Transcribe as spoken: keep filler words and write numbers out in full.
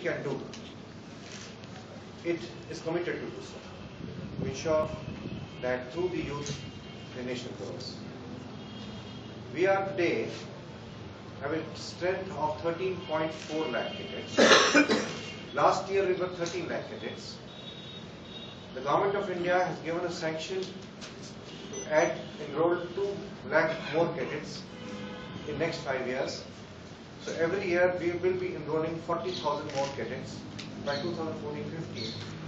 can do, it is committed to do so, to ensure that through the youth, the nation grows. We are today have a strength of thirteen point four lakh cadets. Last year we were thirteen lakh cadets. The Government of India has given a sanction to add, enroll two lakh more cadets in next five years. So every year we will be enrolling forty thousand more cadets by two thousand fourteen fifteen.